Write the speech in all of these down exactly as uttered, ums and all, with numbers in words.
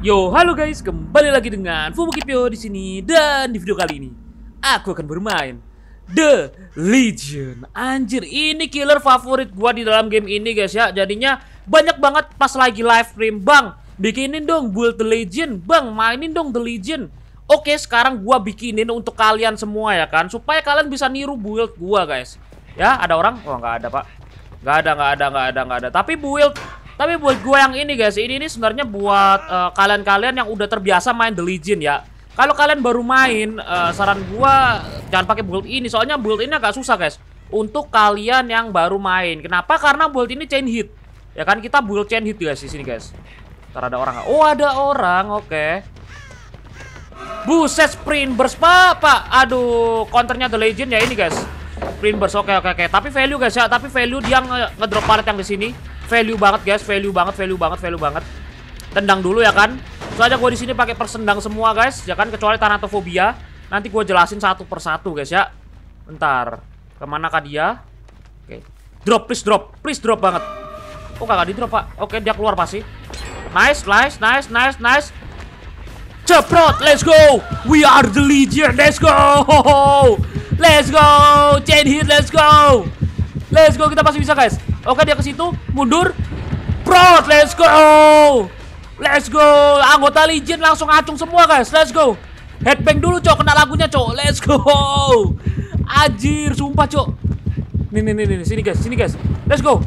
Yo, halo guys, kembali lagi dengan Fumukipyo di sini dan di video kali ini aku akan bermain The Legion. Anjir, ini killer favorit gua di dalam game ini guys ya. Jadinya banyak banget pas lagi live stream, "Bang, bikinin dong build The Legion. Bang, mainin dong The Legion." Oke, sekarang gua bikinin untuk kalian semua ya kan, supaya kalian bisa niru build gua guys. Ya, ada orang? Oh, nggak ada, Pak. Nggak ada, nggak ada, nggak ada, nggak ada. Tapi build Tapi buat gue yang ini guys, ini ini sebenarnya buat kalian-kalian uh, yang udah terbiasa main The Legion ya. Kalau kalian baru main, uh, saran gue jangan pakai build ini, soalnya build ini agak susah guys. Untuk kalian yang baru main, kenapa? Karena build ini chain hit, ya kan, kita build chain hit guys di sini guys. Ntar ada orang, oh ada orang, oke. Okay. Buset, sprint burst pak, pak. Aduh, counternya The Legion ya ini guys. Sprint burst, oke okay, oke okay, oke. Okay. Tapi value guys ya, tapi value dia ngedrop pallet yang di sini. Value banget guys, value banget, value banget, value banget. Tendang dulu ya kan. Soalnya gue di sini pakai persendang semua guys, ya kan, kecuali Thanatophobia. Nanti gue jelasin satu persatu guys ya. Bentar, kemana kah dia? Oke, drop, please drop, please drop banget. Oh kagak di drop pak. Oke, dia keluar pasti. Nice, nice, nice, nice, nice. Ceprot, let's go. We are the Legion, let's go. Let's go, chain hit, let's go. Let's go, kita pasti bisa guys. Oke, dia ke situ, mundur. Prot, let's go. Let's go. Anggota Legion langsung acung semua, guys. Let's go. Headbang dulu, Cok. Kena lagunya, Cok. Let's go. Anjir, sumpah, Cok. Nih, nih, nih, nih. Sini, guys. Sini, guys. Let's go.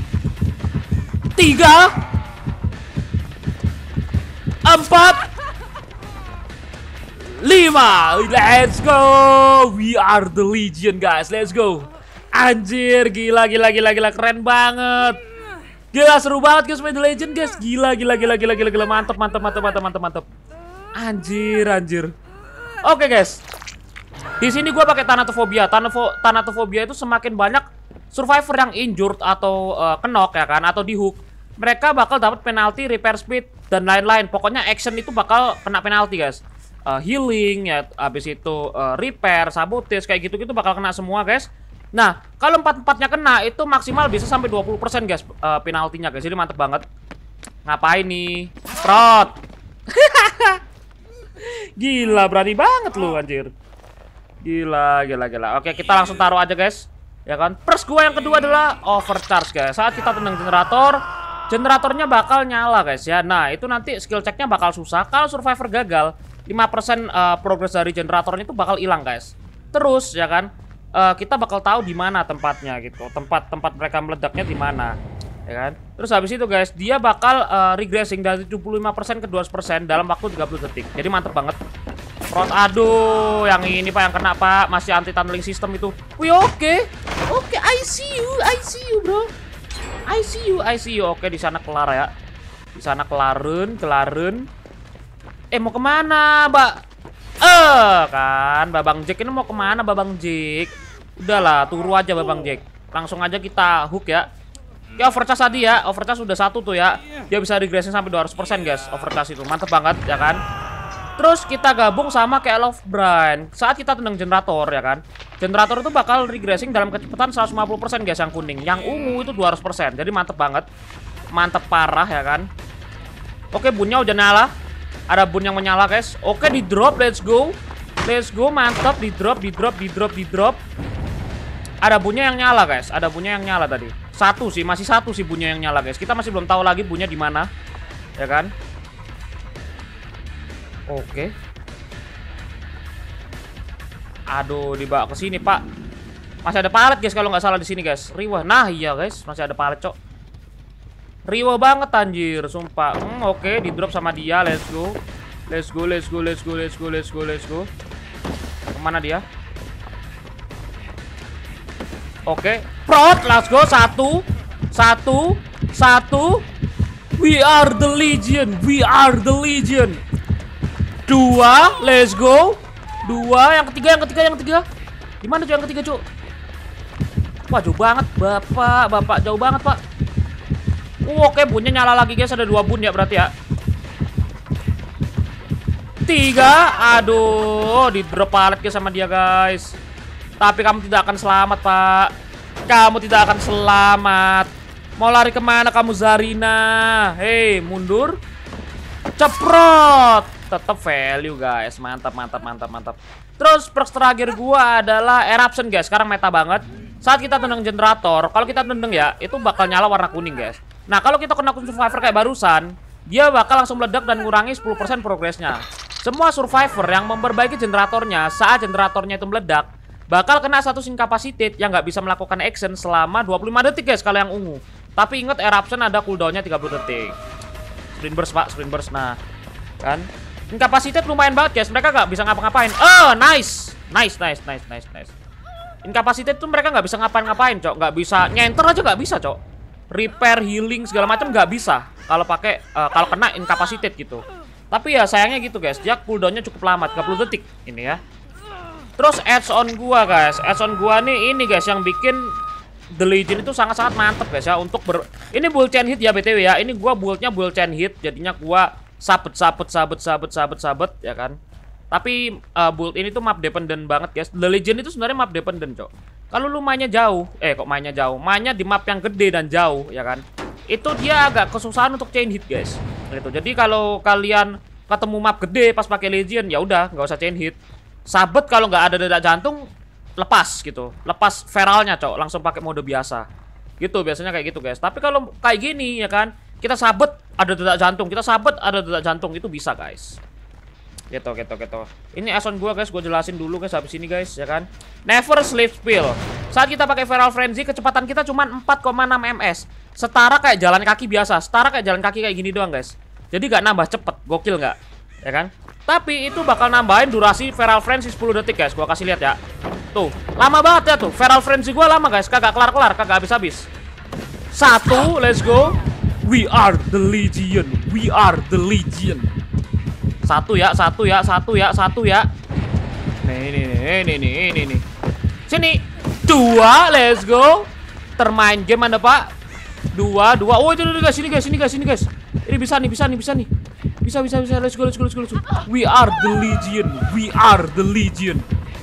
Tiga. Empat. Lima. Let's go. We are the Legion, guys. Let's go. Anjir, gila, gila, gila, gila, keren banget. Gila, seru banget guys main The Legend guys. Gila, gila, gila, gila, gila, gila, mantep, mantep, mantep, mantep, mantep, mantep. Anjir, anjir. Oke guys, di sini gue pakai Thanatophobia. Thanatophobia itu semakin banyak survivor yang injured atau uh, kenok ya kan, atau di hook, mereka bakal dapat penalti, repair speed dan lain-lain. Pokoknya action itu bakal kena penalti guys. Uh, healing ya, habis itu uh, repair, sabotage kayak gitu-gitu bakal kena semua guys. Nah, kalau empat-empatnya kena, itu maksimal bisa sampai dua puluh persen guys uh, penaltinya guys. Jadi mantep banget. Ngapain nih? Prot. Gila, berani banget lu anjir. Gila, gila, gila. Oke, kita langsung taruh aja guys. Ya kan? First gua yang kedua adalah overcharge guys. Saat kita tendang generator, generatornya bakal nyala guys ya. Nah, itu nanti skill checknya bakal susah. Kalau survivor gagal, lima persen uh, progres dari generatornya itu bakal hilang guys. Terus ya kan? Uh, kita bakal tahu di mana tempatnya gitu, tempat tempat mereka meledaknya di mana, ya kan? Terus habis itu guys, dia bakal uh, regressing dari tujuh puluh lima persen ke dua ratus persen dalam waktu tiga puluh detik. Jadi mantep banget. Prot, aduh, yang ini pak yang kena pak, masih anti tunneling system itu. Wih, oke, okay. oke, okay, I see you, I see you bro, I see you, I see you. Oke, okay, di sana kelar ya, di sana kelarun, kelarun. Eh mau kemana, mbak? Eh kan, Babang Jack ini mau kemana Babang Jack? Udahlah, turu aja Babang Jack. Langsung aja kita hook ya. Ya overcharge tadi ya, overcharge sudah satu tuh ya. Dia bisa regressing sampai dua ratus persen guys, overcharge itu. Mantep banget ya kan. Terus kita gabung sama kayak Love Brand. Saat kita tendang generator ya kan, generator itu bakal regressing dalam kecepatan seratus lima puluh persen guys yang kuning. Yang ungu itu dua ratus persen. Jadi mantep banget. Mantep parah ya kan. Oke, bunnya udah nyala. Ada bun yang menyala guys. Oke, di drop, let's go. Let's go, mantap. Di drop, di drop, di drop, di drop. Ada bunnya yang nyala guys. Ada bunnya yang nyala tadi. Satu sih, masih satu sih bunnya yang nyala guys. Kita masih belum tahu lagi bunnya di mana. Ya kan? Oke. Aduh, dibawa ke sini, Pak. Masih ada palet guys kalau nggak salah di sini guys. Riwah. Nah, iya guys, masih ada palet, Cok. Riwa banget anjir, sumpah. Hmm, oke, okay, di drop sama dia. Let's go. Let's go, let's go, let's go, let's go, let's go, let's go. Kemana dia? Oke, okay. Prot, let's go. Satu, satu, satu. We are the Legion. We are the Legion. Dua, let's go. Dua, yang ketiga, yang ketiga, yang ketiga. Gimana tuh yang ketiga, Cuk? Wah, jauh banget, Bapak. Bapak, jauh banget, Pak. Uh, oke, bunnya nyala lagi guys, ada dua bun ya berarti ya. Tiga, aduh, di drop palet guys sama dia guys. Tapi kamu tidak akan selamat pak. Kamu tidak akan selamat. Mau lari kemana kamu Zarina? Hei, mundur. Ceprot. Tetap value guys. Mantap, mantap, mantap, mantap. Terus perks terakhir gua adalah Eruption guys. Sekarang meta banget. Saat kita tendang generator, kalau kita tendang ya, itu bakal nyala warna kuning guys. Nah, kalau kita kena survivor kayak barusan, dia bakal langsung meledak dan ngurangi sepuluh persen progresnya. Semua survivor yang memperbaiki generatornya saat generatornya itu meledak, bakal kena status incapacitate yang nggak bisa melakukan action selama dua puluh lima detik guys kalau yang ungu. Tapi ingat Eruption ada cooldownnya tiga puluh detik. Sprint burst pak, sprint burst. Nah, kan incapacitated lumayan banget guys. Mereka nggak bisa ngapa-ngapain. Oh, nice, nice, nice, nice, nice, nice. Incapacitated tuh mereka nggak bisa ngapain-ngapain, cok. Nggak bisa nyenter aja nggak bisa, cok. Repair, healing segala macam nggak bisa kalau pakai uh, kalau kena incapacitated gitu. Tapi ya sayangnya gitu guys. Dia cooldownnya cukup lama, tiga puluh detik ini ya. Terus add-on gua guys. Add-on gua nih ini guys yang bikin The Legion itu sangat-sangat mantep guys ya untuk ber ini build chain hit ya B T W ya. Ini gua buildnya build chain hit, jadinya gua sabet sabet sabet sabet sabet sabet ya kan. Tapi uh, build ini tuh map dependent banget guys. The Legion itu sebenarnya map dependent, Cok. Kalau lu mainnya jauh, eh kok mainnya jauh, mainnya di map yang gede dan jauh ya kan. Itu dia agak kesusahan untuk chain hit guys. Gitu. Jadi kalau kalian ketemu map gede pas pakai Legion ya udah nggak usah chain hit. Sabet kalau nggak ada detak jantung lepas gitu, lepas feralnya cok, langsung pakai mode biasa gitu, biasanya kayak gitu guys. Tapi kalau kayak gini ya kan, kita sabet ada detak jantung, kita sabet ada detak jantung, itu bisa guys gitu gitu gitu. Ini ason gua guys, gua jelasin dulu guys habis ini guys ya kan. Never sleep spill. Saat kita pakai feral frenzy, kecepatan kita cuma empat koma enam ms, setara kayak jalan kaki biasa, setara kayak jalan kaki kayak gini doang guys. Jadi nggak nambah cepet, gokil nggak ya kan. Tapi itu bakal nambahin durasi feral frenzy sepuluh detik guys. Gua kasih lihat ya. Tuh, lama banget ya tuh. Feral frenzy gua lama guys, kagak kelar-kelar, kagak habis-habis. Satu, let's go. We are the Legion. We are the Legion. Satu ya, satu ya, satu ya, satu ya. Nih, nih, nih, nih, nih, nih, nih. Sini. Dua, let's go. Termain game Anda, Pak. Dua, dua. Oh, itu guys, sini guys, sini guys, sini guys. Ini bisa nih, bisa nih, bisa nih. Bisa, bisa, bisa. Let's go, let's go, let's go, let's go. We are the Legion. We are the Legion.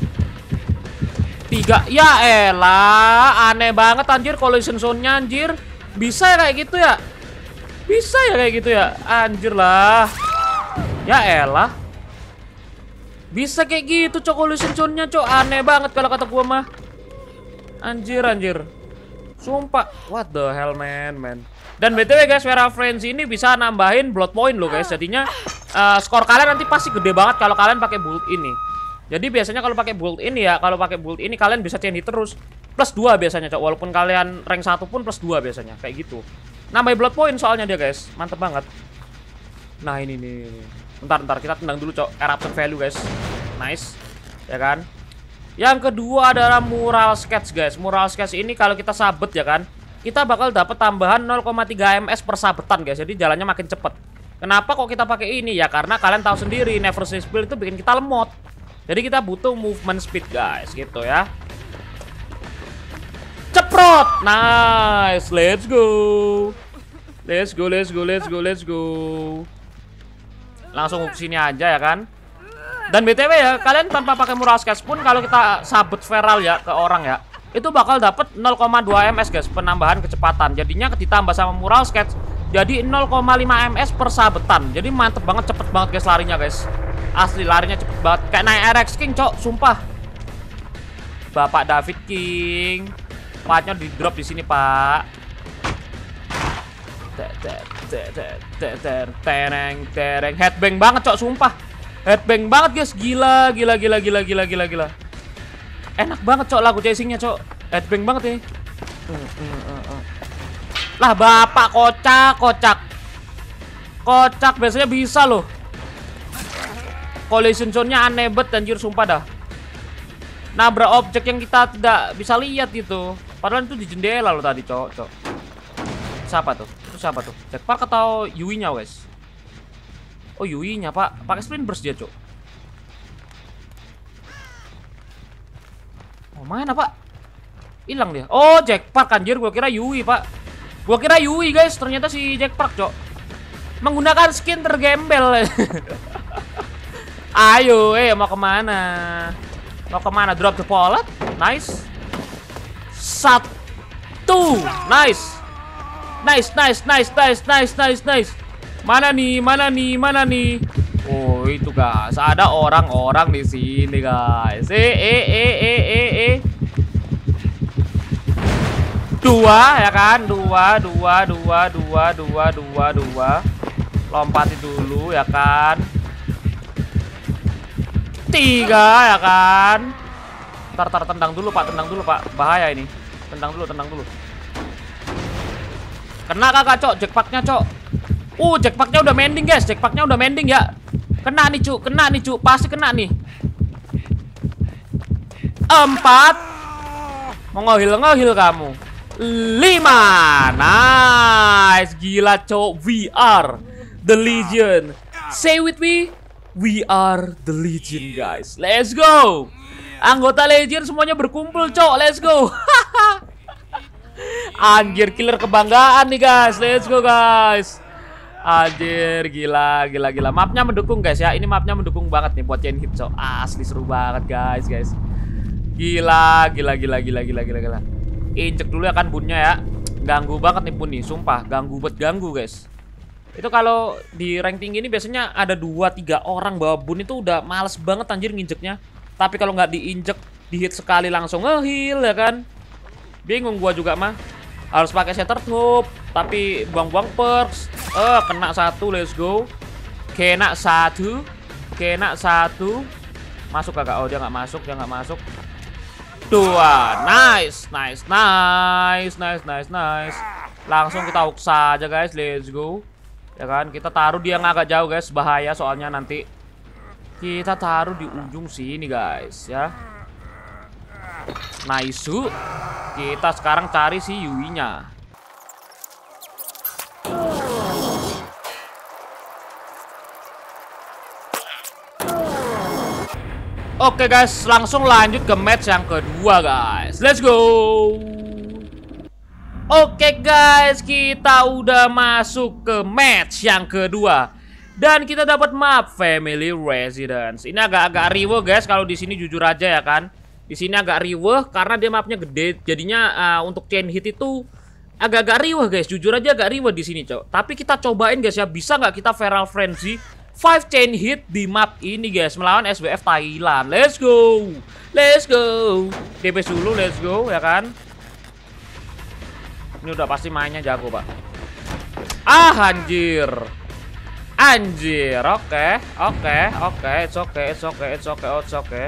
Tiga, ya elah, aneh banget anjir collision zone-nya anjir. Bisa ya kayak gitu ya? Bisa ya kayak gitu ya? Anjir lah. Ya elah. Bisa kayak gitu cok collision zone-nya cok, aneh banget kalau kata gua mah. Anjir anjir. Sumpah, what the hell man, man. Dan B T W guys, Feral Frenzy ini bisa nambahin blood point loh guys. Jadinya uh, skor kalian nanti pasti gede banget kalau kalian pakai build ini. Jadi biasanya kalau pakai build ini ya, kalau pakai build ini kalian bisa chain hit terus. Plus dua biasanya, Cok. Walaupun kalian rank satu pun plus dua biasanya, kayak gitu. Nambah blood point soalnya dia, guys. Mantep banget. Nah, ini nih. Bentar, bentar kita tendang dulu, Cok. Eruption value, guys. Nice. Ya kan? Yang kedua adalah mural sketch, guys. Mural sketch ini kalau kita sabet ya kan, kita bakal dapat tambahan nol koma tiga ms per sabetan, guys. Jadi jalannya makin cepet. Kenapa kok kita pakai ini? Ya karena kalian tahu sendiri, Never Sleep Spill itu bikin kita lemot. Jadi kita butuh movement speed guys, gitu ya. Ceprot, nice, let's go, let's go, let's go, let's go, let's go. Langsung ke sini aja ya kan. Dan B T W ya, kalian tanpa pakai mural sketch pun kalau kita sabet feral ya ke orang ya, itu bakal dapat nol koma dua ms guys, penambahan kecepatan. Jadinya ditambah sama mural sketch jadi nol koma lima ms per sabetan. Jadi mantep banget, cepet banget guys larinya guys. Asli larinya cepet banget, kayak naik R X King cok, sumpah. Bapak David King, partnya di drop di sini pak. Tereng tereng, headbang banget cok, sumpah. Headbang banget guys, gila gila gila gila gila gila gila. Enak banget cok lagu chasingnya cok, headbang banget ini. Lah bapak kocak kocak kocak biasanya bisa loh. Collision zone-nya aneh banget anjir, sumpah dah. Nabrak objek yang kita tidak bisa lihat gitu. Padahal itu di jendela loh tadi, cok, cok. Siapa tuh? Itu siapa tuh? Jack Park atau Yui-nya, guys? Oh, Yui-nya, Pak. Pakai sprint burst dia, cok. Oh, mana, Pak? Hilang dia. Oh, Jack Park anjir, gua kira Yui, Pak. Gua kira Yui, guys. Ternyata si Jack Park, cok. Menggunakan skin tergembel. Ayo, eh mau kemana? Mau kemana? Drop the pallet, nice. Satu, nice, nice, nice, nice, nice, nice, nice, nice. Mana nih? Mana nih? Mana nih? Oh, itu guys. Ada orang-orang di sini, guys. Eh, eh, eh, eh, eh, eh. Dua, ya kan? Dua, dua, dua, dua, dua, dua, dua. Lompati dulu, ya kan? Tiga, ya kan? Tar, tar, tendang dulu, Pak. Tendang dulu, Pak. Bahaya ini. Tendang dulu, tendang dulu. Kena kakak, Cok. Jackpacknya, Cok. Uh, jackpacknya udah mending, guys. Jackpacknya udah mending, ya. Kena nih, Cuk. Kena nih, Cuk. Pasti kena nih. Empat. Mau ngohil-ngohil kamu. Lima. Nice. Gila, Cok. We are the Legion. Say with me. We are the Legion, guys. Let's go. Anggota Legion semuanya berkumpul, Cok. Let's go. Anjir, killer kebanggaan nih, guys. Let's go, guys. Anjir, gila, gila, gila. Mapnya mendukung, guys, ya. Ini mapnya mendukung banget nih buat chain hit, Cok. Asli seru banget, guys, guys. Gila, gila, gila, gila, gila, gila, gila. Injek dulu ya kan bunnya ya. Ganggu banget nih bun nih, sumpah. Ganggu buat ganggu, guys. Itu kalau di rank tinggi ini biasanya ada dua tiga orang bawa bun itu udah males banget anjir nginjeknya. Tapi kalau nggak diinjek, dihit sekali langsung nge-heal ya kan. Bingung gua juga mah. Harus pakai shatter tube, tapi buang-buang perks. Eh, kena satu, let's go. Kena satu. Kena satu. Masuk kagak? Oh, dia nggak masuk, dia nggak masuk. Dua. Nice, nice, nice, nice, nice, nice. Langsung kita hook saja, guys. Let's go. Ya kan, kita taruh dia yang agak jauh, guys. Bahaya soalnya nanti. Kita taruh di ujung sini, guys, ya. Nice. Kita sekarang cari si Yui-nya. Oke, guys, langsung lanjut ke match yang kedua, guys. Let's go. Oke, guys, kita udah masuk ke match yang kedua. Dan kita dapat map Family Residence. Ini agak-agak riweh, guys, kalau di sini jujur aja ya kan. Di sini agak riweh karena dia mapnya gede. Jadinya uh, untuk chain hit itu agak-agak riweh, guys. Jujur aja agak riweh di sini, Cok. Tapi kita cobain, guys, ya. Bisa nggak kita Feral Frenzy five chain hit di map ini, guys, melawan S B F Thailand. Let's go. Let's go. D P S dulu, let's go, ya kan. Ini udah pasti mainnya jago, Pak. Ah, anjir. Anjir, oke, okay, oke, okay, oke, okay, it's okay, it's okay, it's okay, it's okay.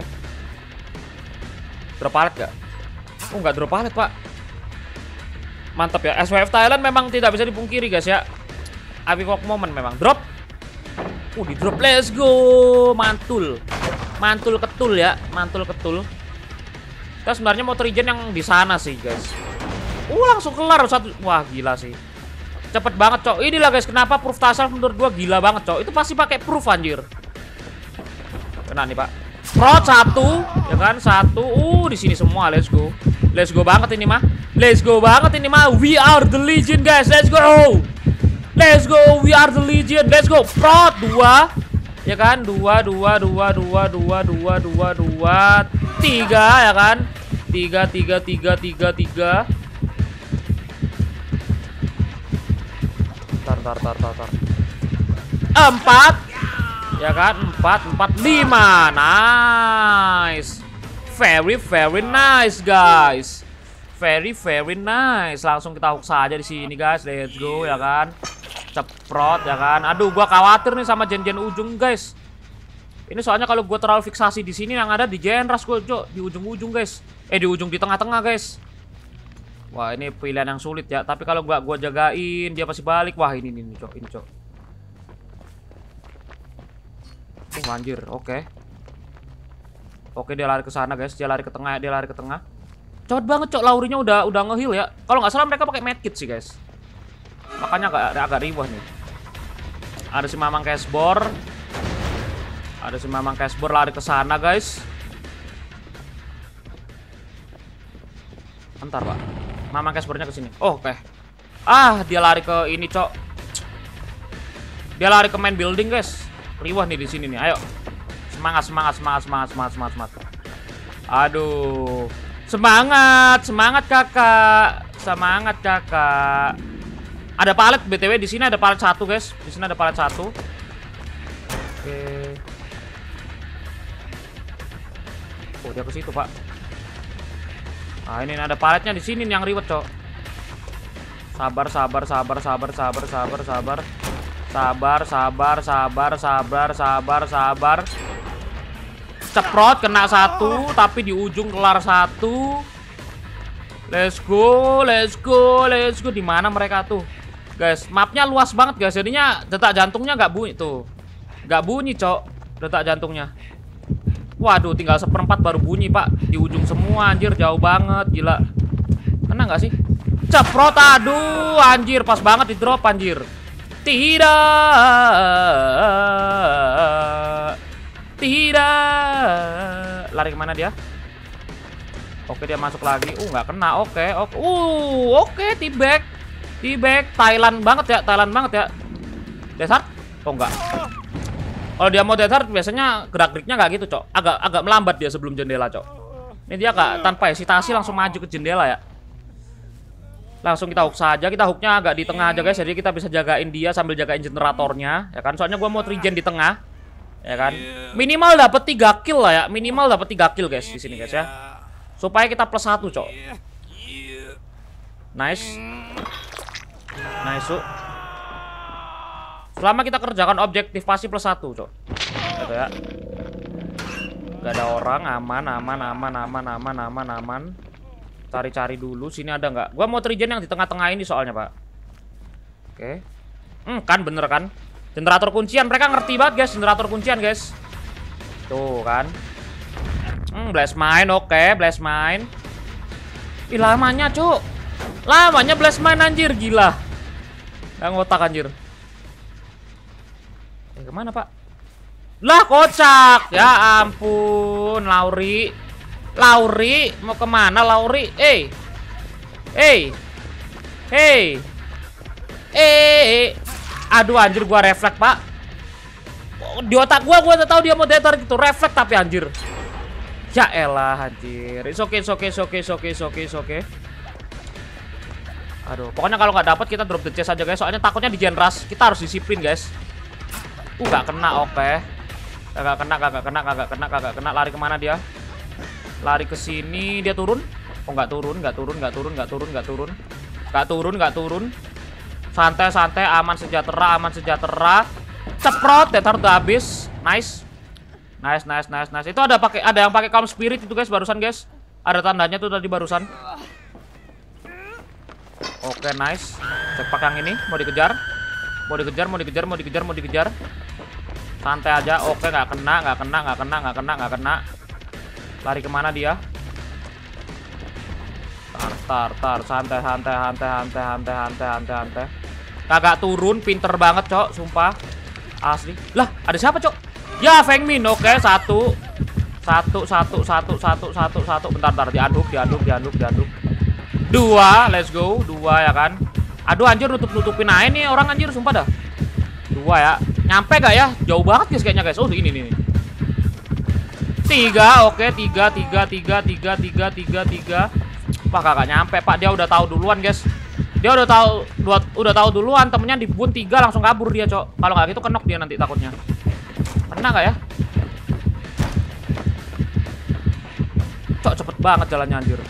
Drop pallet gak? Oh, nggak drop pallet, Pak. Mantap ya, S W F Thailand memang tidak bisa dipungkiri, guys, ya. Abikok moment memang. Drop. Uh, di drop, let's go. Mantul. Mantul ketul ya, mantul ketul. Kita sebenarnya mau regen yang di sana sih, guys. Uh, langsung kelar satu. Wah, gila sih. Cepet banget, Cok. Inilah, guys, kenapa proof tasar menurut gua gila banget, Cok. Itu pasti pakai proof, anjir. Kena nih, Pak. Prot satu, ya kan? Satu. Uh, di sini semua. Let's go. Let's go banget ini mah. Let's go banget ini mah. We are the Legion, guys. Let's go. Let's go. We are the Legion. Let's go. Prot dua. Ya kan? Dua, dua, dua, dua, dua, dua, dua, dua, tiga, ya kan? Tiga, tiga, tiga, tiga, tiga. Tar, tar, tar, tar. Empat, ya kan? Empat, empat, lima. Nice, very, very nice, guys. Very, very nice. Langsung kita hook saja di sini, guys. Let's go, ya kan? Ceprot, ya kan? Aduh, gua khawatir nih sama gen-gen ujung, guys. Ini soalnya kalau gua terlalu fiksasi di sini, yang ada di Genras gua, Cok, di ujung-ujung, guys. Eh, di ujung, di tengah-tengah, guys. Wah, ini pilihan yang sulit ya. Tapi kalau gua gua jagain, dia pasti balik. Wah, ini ini, Cok, ini, Cok. Oh, anjir. Oke. Oke, dia lari ke sana, guys. Dia lari ke tengah, dia lari ke tengah. Cepet banget, Cok. Laurinya udah udah nge-heal ya. Kalau nggak salah mereka pakai medkit sih, guys. Makanya agak agak riwah nih. Ada si Mamang Cashbor. Ada si Mamang Cashbor lari ke sana, guys. Bentar, Pak. Mamang Cashbornya ke sini. Oh, oke. Okay. Ah, dia lari ke ini, Cok. Dia lari ke main building, guys. Riwah nih di sini nih. Ayo. Semangat, semangat, semangat, semangat, semangat, semangat, semangat. Aduh. Semangat, semangat, Kakak. Semangat, Kakak. Ada palet B T W di sini ada palet satu, guys. Di sini ada palet satu. Oke. Oh, dia ke situ, Pak. Nah, ini ada paletnya di sini nih yang ribet, Cok. Sabar, sabar, sabar, sabar, sabar, sabar, sabar. Sabar, sabar, sabar, sabar, sabar, sabar. Ceprot kena satu, tapi di ujung kelar satu. Let's go, let's go, let's go. Di mana mereka tuh? Guys, mapnya luas banget, guys. Jadinya detak jantungnya nggak bunyi tuh. Nggak bunyi, Cok. Detak jantungnya. Waduh, tinggal seperempat baru bunyi, Pak. Di ujung semua, anjir, jauh banget, gila. Kena nggak sih? Ceprot, aduh, anjir, pas banget di drop, anjir. Tidak. Tidak. Lari kemana dia? Oke, dia masuk lagi. Uh, nggak kena. Oke, oke. Uh, oke, T-back. T-back. Thailand banget ya, Thailand banget ya. Desert? Oh, enggak. Kalau dia mau desert biasanya gerak-geriknya nggak gitu, Cok. Agak agak melambat dia sebelum jendela, Cok. Ini dia nggak tanpa hesitasi langsung maju ke jendela ya. Langsung kita hook saja. Kita hooknya agak di tengah aja, guys. Jadi kita bisa jagain dia sambil jagain generatornya, ya kan? Soalnya gua mau regen di tengah, ya kan? Minimal dapat tiga kill lah ya. Minimal dapat tiga kill, guys, di sini, guys ya. Supaya kita plus satu, Cok. Nice. Nice, Cok. Selama kita kerjakan objektif pasti plus satu, Cok. Gitu ya. Gak ada orang, aman, aman, aman, aman, aman, aman, aman. Cari-cari dulu, sini ada nggak? Gua mau trigen yang di tengah-tengah ini soalnya, Pak. Oke. Hmm, kan bener kan? Generator kuncian, mereka ngerti banget, guys. Generator kuncian, guys. Tuh kan. Hmm, blast mine, oke, blast mine. Ih, lamanya, Cuk. Lamanya blast mine, anjir, gila. Gak ngotak, anjir. Eh, kemana, Pak? Lah, kocak. Ya ampun, Lauri. Lauri, mau kemana, Lauri? Eh. Eh. Hey. Eh. Aduh, anjir, gua refleks, Pak. Di otak gua, gua udah tahu dia mau datar gitu. Refleks tapi, anjir. Ya elah, anjir. It's okay, it's okay, it's okay, it's okay, it's okay, it's okay. Aduh, pokoknya kalau nggak dapat kita drop the chest aja, guys. Soalnya takutnya di Genras. Kita harus disiplin, guys. Uh, nggak kena, oke. Okay. Kagak kena, kagak kena, kagak kena, kagak kena. Lari kemana dia? Lari ke sini. Dia turun? Oh, nggak turun, nggak turun, nggak turun, nggak turun, nggak turun. Nggak turun, nggak turun. Santai, santai, aman sejahtera, aman sejahtera. Ceprot, datar udah habis. Nice. Nice, nice, nice, nice. Itu ada pakai ada yang pakai calm spirit itu, guys, barusan, guys. Ada tandanya tuh tadi barusan. Oke, nice. Cepak yang ini mau dikejar. Mau dikejar, mau dikejar, mau dikejar, mau dikejar. Santai aja. Oke, nggak kena, nggak kena, nggak kena, nggak kena, nggak kena. Lari kemana dia? Tar, tar, tar. Santai, santai, santai, santai, santai, santai, santai, santai. Kagak turun, pinter banget, Cok, sumpah. Asli. Lah, ada siapa, Cok? Ya, Feng Min. Oke, satu. Satu, satu, satu, satu, satu, satu. Bentar, bentar. Diaduk, diaduk, diaduk, diaduk. Dua, let's go. Dua, ya kan? Aduh, anjir, nutup-nutupin aja nih orang, anjir, sumpah dah. Dua ya. Nyampe gak ya? Jauh banget, guys, kayaknya, guys. Oh, ini, ini, ini. Tiga, oke. Tiga, tiga, tiga, tiga, tiga, tiga, tiga. Wah, kagak nyampe, Pak. Dia udah tahu duluan, guys. Dia udah tahu, udah, udah tahu duluan. Temennya dibun tiga, langsung kabur dia, Cok. Kalau nggak gitu, kenok dia nanti takutnya. Kena gak ya? Cok, cepet banget jalannya, anjir.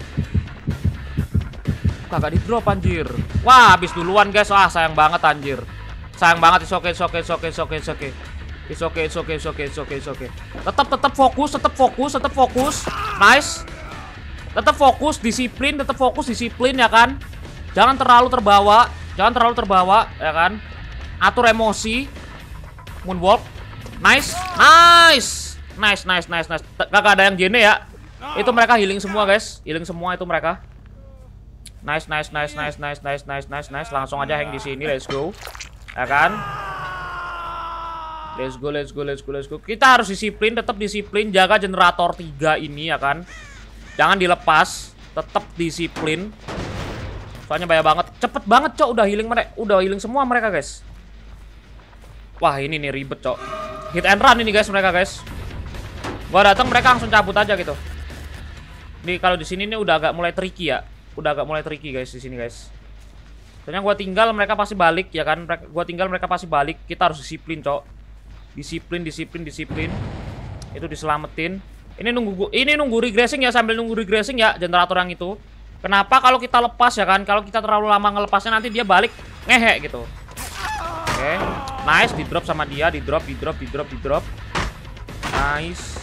Kagak di drop, anjir. Wah, habis duluan, guys. Wah, sayang banget, anjir. Sayang banget. It's okay, it's okay, it's okay, it's okay, it's okay. It's okay, it's okay, it's okay, it's okay, it's okay. Tetap, tetap fokus, tetap fokus, tetap fokus. Nice. Tetap fokus, disiplin, tetap fokus, disiplin, ya kan? Jangan terlalu terbawa, jangan terlalu terbawa, ya kan? Atur emosi. Moonwalk. Nice, nice, nice, nice, nice, nice. Kagak ada yang jene ya. Itu mereka healing semua, guys. Healing semua itu mereka. Nice, nice, nice, nice, nice, nice, nice, nice, nice. Langsung aja hang di sini. Let's go. Ya kan? Let's go, let's go, let's go, let's go. Kita harus disiplin, tetap disiplin. Jaga generator tiga ini, ya kan? Jangan dilepas. Tetap disiplin. Soalnya bahaya banget. Cepet banget, Cok. Udah healing mereka. Udah healing semua mereka, guys. Wah, ini nih ribet, Cok. Hit and run ini, guys, mereka, guys. Gua datang mereka langsung cabut aja gitu. Nih kalau di sini nih udah agak mulai tricky ya. Udah agak mulai tricky, guys, di sini, guys. Soalnya gua tinggal mereka pasti balik ya kan. Gua tinggal mereka pasti balik. Kita harus disiplin, Cok. Disiplin, disiplin, disiplin. Itu diselamatin. Ini nunggu ini nunggu regressing ya, sambil nunggu regressing ya generator yang itu. Kenapa kalau kita lepas ya kan? Kalau kita terlalu lama ngelepasnya nanti dia balik ngehe gitu. Oke. Okay. Nice, di drop sama dia, di drop, di drop, di drop, di drop. Nice.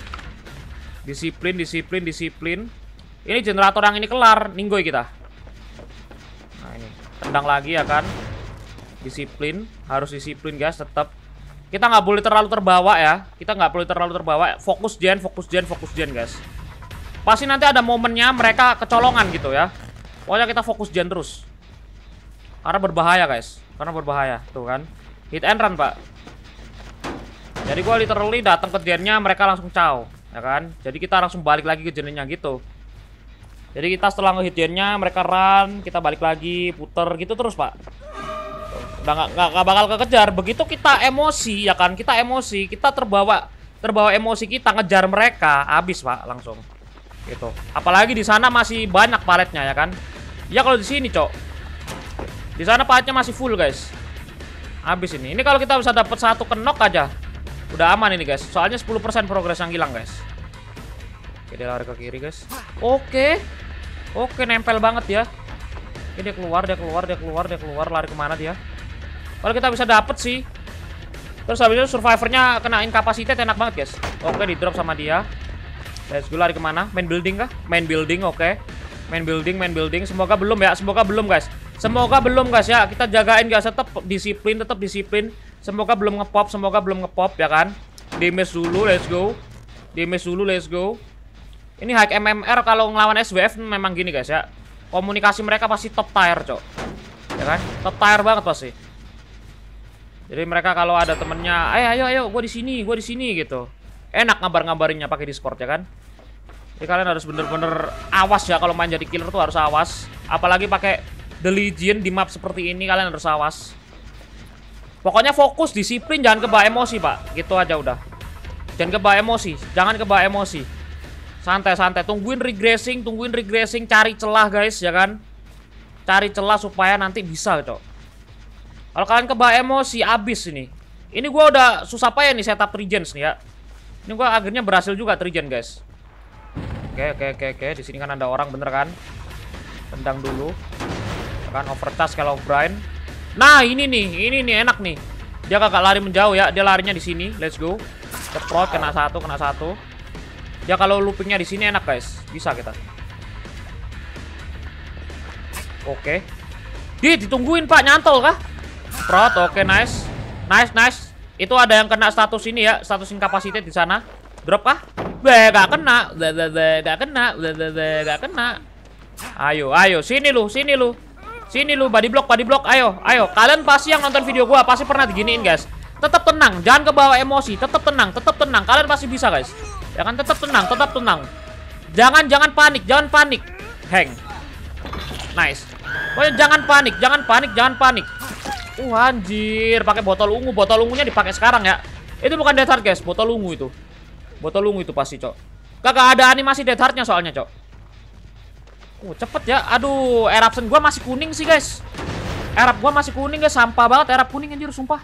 Disiplin, disiplin, disiplin. Ini generator yang ini kelar, ninggoy kita. Nah, ini. Tendang lagi ya kan. Disiplin, harus disiplin guys, tetap. Kita nggak boleh terlalu terbawa ya. Kita nggak boleh terlalu terbawa. Fokus gen, fokus gen, fokus gen guys. Pasti nanti ada momennya mereka kecolongan gitu ya. Pokoknya kita fokus gen terus. Karena berbahaya guys. Karena berbahaya, tuh kan. Hit and run, Pak. Jadi gua literally datang ke gennya, mereka langsung caw, ya kan? Jadi kita langsung balik lagi ke gennya gitu. Jadi kita setelah nge-hit gennya, mereka run, kita balik lagi, puter gitu terus, Pak. Udah nggak nggak bakal kekejar. Begitu kita emosi, ya kan? Kita emosi, kita terbawa terbawa emosi kita ngejar mereka, habis, Pak, langsung. Gitu. Apalagi di sana masih banyak paletnya, ya kan? Ya kalau di sini, Cok. Di sana paletnya masih full, guys. Habis ini. Ini kalau kita bisa dapat satu kenok aja, udah aman ini, guys. Soalnya sepuluh persen progres yang hilang, guys. Oke, dia lari ke kiri, guys. Oke. Oke, nempel banget ya. Oke, dia keluar, dia keluar, dia keluar, dia keluar. Lari kemana dia? Kalau kita bisa dapet sih. Terus habis itu survivornya kena incapacity, enak banget, guys. Oke, di drop sama dia. Let's go, lari kemana? Main building kah? Main building, oke. Main building, main building. Semoga belum ya, semoga belum, guys. Semoga belum, guys ya. Kita jagain, guys. Tetap disiplin, tetap disiplin. Semoga belum ngepop, semoga belum ngepop ya kan. Damage dulu, let's go. Damage dulu, let's go. Ini high M M R kalau ngelawan S W F memang gini, guys ya. Komunikasi mereka pasti top tier, Cok. Ya kan? Top tier banget pasti. Jadi mereka kalau ada temennya, ayo ayo ayo, gue di sini, gue di sini gitu. Enak ngabar-ngabarinnya pakai Discord ya kan. Jadi kalian harus bener-bener awas ya kalau main jadi killer tuh harus awas. Apalagi pakai The Legion di map seperti ini, kalian harus awas. Pokoknya fokus, disiplin, jangan kebawa emosi, Pak. Gitu aja udah. Jangan kebawa emosi, jangan kebawa emosi. Santai-santai, tungguin regressing, tungguin regressing, cari celah guys, ya kan? Cari celah supaya nanti bisa, Cok. Kalau kalian kebawa emosi, abis ini. Ini gue udah susah payah nih setup regens nih ya. Ini gue akhirnya berhasil juga regen, guys. Oke, oke, oke, oke. Di sini kan ada orang, bener kan? Tendang dulu. Kan overcharge kalau Brian. Nah, ini nih, ini nih enak nih. Dia kagak lari menjauh ya, dia larinya di sini. Let's go. Ceprot, kena satu, kena satu. Dia kalau loopingnya di sini enak, guys. Bisa kita. Oke. Di ditungguin, Pak, nyantol kah? Ceprot, oke, nice. Nice, nice. Itu ada yang kena status ini ya, status incapacity di sana. Drop kah? Be, gak kena. Be, be, be, gak kena. Be, be, be, gak kena. Ayo, ayo, sini lu, sini lu. Sini lu, body block, body block, ayo, ayo. Kalian pasti yang nonton video gua pasti pernah diginiin, guys. Tetap tenang, jangan kebawa emosi. Tetap tenang, tetap tenang. Kalian pasti bisa, guys. Ya kan, tetap tenang, tetap tenang. Jangan, jangan panik, jangan panik. Hang. Nice. Pokoknya jangan panik, jangan panik, jangan panik. Uh, anjir, pakai botol ungu. Botol ungunya dipakai sekarang ya. Itu bukan death heart, guys. Botol ungu itu. Botol ungu itu pasti, Cok. Kagak ada animasi death heart-nya soalnya, Cok. Uh, cepet ya. Aduh, eruption gua masih kuning sih, guys. Erup gua masih kuning, guys. Sampah banget erup kuning, anjir, sumpah.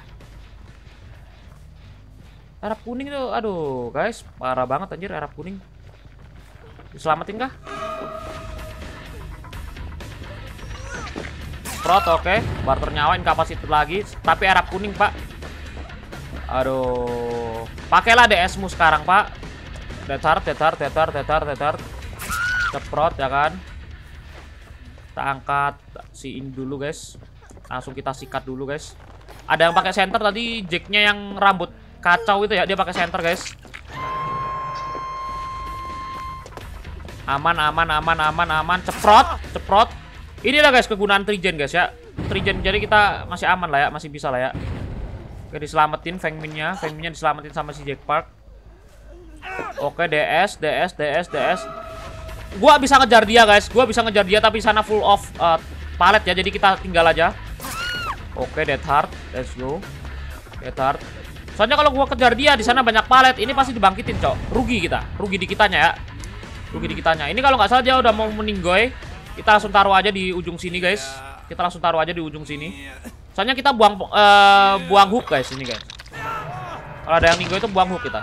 Erup kuning itu, aduh, guys. Parah banget, anjir, erup kuning. Diselamatin kah? Prot, oke. Okay. Barter nyawa, incapacity lagi. Tapi erup kuning, Pak. Aduh. Pakailah D S-mu sekarang, Pak. Death heart, death heart, death heart, death heart, death heart. Ceprot, ya kan. Kita angkat si ini dulu, guys. Langsung kita sikat dulu, guys. Ada yang pakai center tadi, Jack-nya yang rambut kacau itu ya, dia pakai center, guys. Aman, aman, aman, aman, aman. Ceprot, ceprot. Inilah, guys, kegunaan Trigen, guys ya. Trigen, jadi kita masih aman lah ya, masih bisa lah ya. Oke, diselamatin Fengminnya, Fengminnya diselamatin sama si Jack Park. Oke, D S, D S, D S, D S. Gua bisa ngejar dia, guys. Gua bisa ngejar dia tapi sana full of uh, palet ya, jadi kita tinggal aja. Oke, Death Heart, let's go. Death Heart. Soalnya kalau gua kejar dia di sana banyak palet, ini pasti dibangkitin, Cok. Rugi kita, rugi di kitanya ya. Rugi di kitanya. Ini kalau nggak salah dia udah mau meninggoy. Kita langsung taruh aja di ujung sini, guys. Kita langsung taruh aja di ujung sini. Soalnya kita buang uh, buang hook guys ini guys. Kalau ada yang ninggo itu buang hook kita.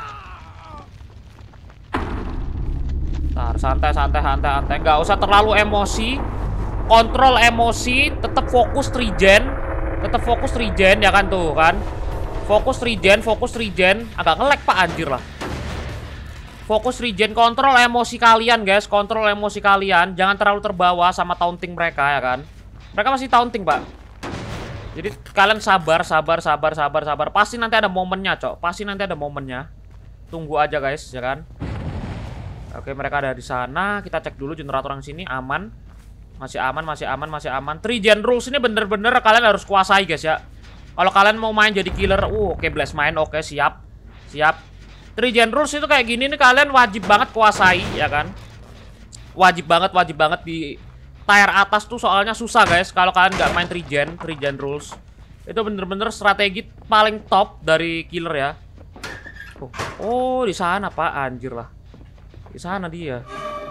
Ntar santai santai santai santai. Nggak usah terlalu emosi. Kontrol emosi. Tetap fokus regen. Tetap fokus regen ya kan tuh kan. Fokus regen, fokus regen. Agak nge-lag pak anjir lah. Fokus regen, kontrol emosi kalian guys. Kontrol emosi kalian. Jangan terlalu terbawa sama taunting mereka ya kan. Mereka masih taunting pak. Jadi kalian sabar, sabar, sabar, sabar, sabar. Pasti nanti ada momennya cok. Pasti nanti ada momennya. Tunggu aja guys ya kan. Oke mereka ada di sana. Kita cek dulu generator yang sini aman. Masih aman, masih aman, masih aman. Regen rules ini bener-bener kalian harus kuasai guys ya. Kalau kalian mau main jadi killer, uh, oke okay, blast main, oke okay, siap, siap. Regen rules itu kayak gini nih kalian wajib banget kuasai, ya kan? Wajib banget, wajib banget di tier atas tuh soalnya susah guys. Kalau kalian nggak main regen, regen rules itu bener-bener strategi paling top dari killer ya. Oh, oh di sana pak, anjir lah, di sana dia.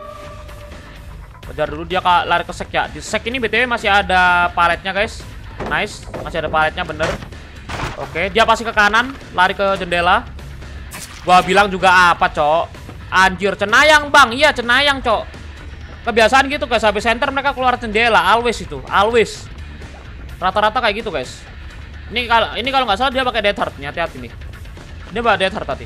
Kejar dulu dia kak, lari ke sek ya. Di sek ini btw masih ada paletnya guys. Nice, masih ada paletnya bener. Oke, dia pasti ke kanan, lari ke jendela. Gua bilang juga apa, cok? Anjir, cenayang bang, iya cenayang, cok. Kebiasaan gitu guys, habis center mereka keluar jendela, always itu, always. Rata-rata kayak gitu guys. Ini kalau ini kalau nggak salah dia pakai death heart nih, hati-hati nih. Dia pakai death heart tadi.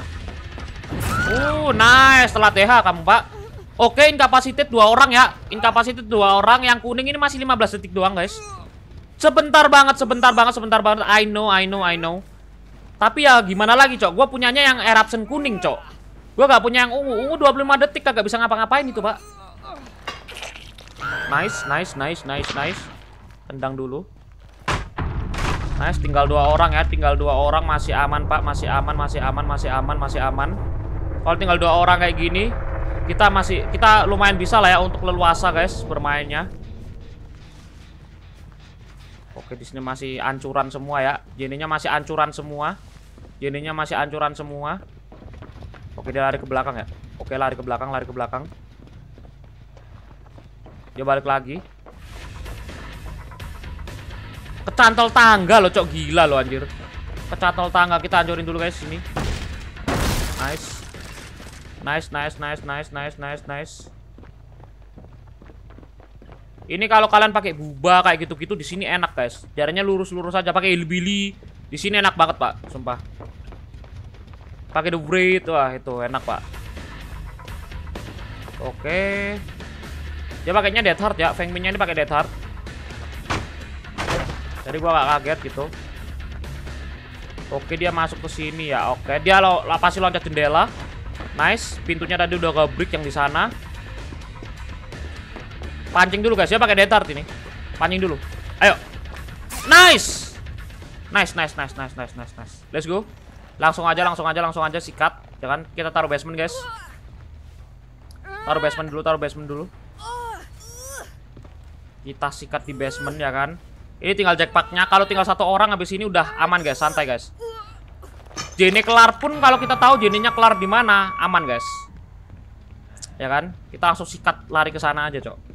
Uh, nice, telat D H kamu pak. Oke, incapacitated dua orang ya, incapacitated dua orang. Yang kuning ini masih lima belas detik doang guys. Sebentar banget, sebentar banget, sebentar banget. I know, I know, I know. Tapi ya gimana lagi, cok? Gue punyanya yang eruption kuning, cok. Gue gak punya yang ungu. Ungu dua puluh lima detik kagak bisa ngapa-ngapain itu, pak. Nice, nice, nice, nice, nice. Tendang dulu. Nice, tinggal dua orang ya. Tinggal dua orang, masih aman, pak. Masih aman, masih aman, masih aman, masih aman. Kalau tinggal dua orang kayak gini, kita masih, kita lumayan bisa lah ya untuk leluasa, guys, bermainnya. Oke, di sini masih ancuran semua ya. Jeninya masih ancuran semua. Jeninya masih ancuran semua. Oke, dia lari ke belakang ya. Oke, lari ke belakang, lari ke belakang. Dia balik lagi. Kecantol tangga loh, cok, gila loh anjir. Kecantol tangga, kita hancurin dulu guys sini. Nice. Nice, nice, nice, nice, nice, nice, nice. Ini kalau kalian pakai buba kayak gitu-gitu di sini enak guys. Jalannya lurus-lurus aja, pakai hillbilly. Di sini enak banget, Pak, sumpah. Pakai the braid, wah itu enak, Pak. Oke. Dia pakainya death heart ya, Feng Min-nya ini pakai death heart. Jadi gua gak kaget gitu. Oke, dia masuk ke sini ya. Oke, dia lo pasti loncat jendela. Nice, pintunya tadi udah ke-break yang di sana. Pancing dulu guys, ya pakai death heart ini. Pancing dulu. Ayo. Nice. Nice, nice, nice, nice, nice, nice, nice. Let's go. Langsung aja, langsung aja, langsung aja sikat. Jangan kita taruh basement, guys. Taruh basement dulu, taruh basement dulu. Kita sikat di basement ya kan. Ini tinggal jackpacknya. Kalau tinggal satu orang habis ini udah aman guys, santai guys. Jene kelar pun kalau kita tahu jenenya kelar di mana, aman guys. Ya kan? Kita langsung sikat lari ke sana aja, Cok.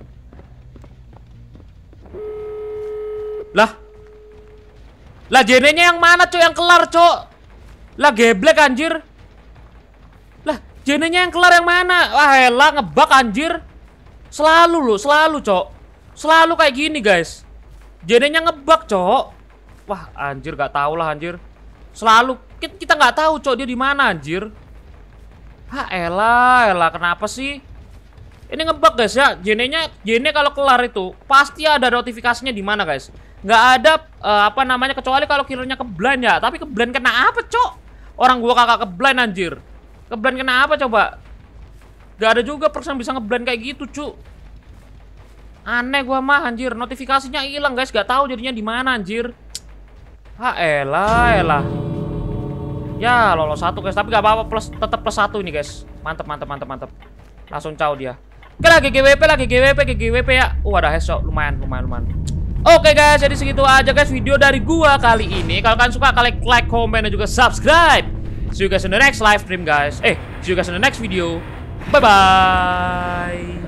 Lah. Lah jenenya yang mana, Cok, yang kelar, Cok? Lah geblek anjir. Lah, jenenya yang kelar yang mana? Wah, elah ngebug anjir. Selalu loh, selalu, Cok. Selalu kayak gini, guys. Jenenya ngebug, Cok. Wah, anjir gak tau lah anjir. Selalu kita nggak tahu, Cok, dia di mana anjir. Hah, elah, elah kenapa sih? Ini ngebug, guys ya. Jenenya, jene kalau kelar itu pasti ada notifikasinya di mana, guys. Nggak ada uh, apa namanya kecuali kalau killernya keblind ya. Tapi keblind kena apa, Cok? Orang gua kakak keblind anjir. Keblind kena apa coba? Gak ada juga persen bisa ngeblind kayak gitu, Cuk. Aneh gua mah anjir, notifikasinya hilang, guys. Gak tahu jadinya di mana anjir. Ha elah, elah. Ya, lolos satu, guys. Tapi gak apa-apa, plus tetap plus satu ini, guys. Mantep, mantep, mantep, mantep. Langsung caw dia. Oke lah, G G W P lah, G G W P, G G W P ya. Uh, ada headshot, lumayan, lumayan, lumayan. Oke guys, jadi segitu aja guys video dari gua kali ini. Kalau kalian suka, kalian like, comment, dan juga subscribe. See you guys in the next live stream, guys. Eh, see you guys in the next video. Bye-bye.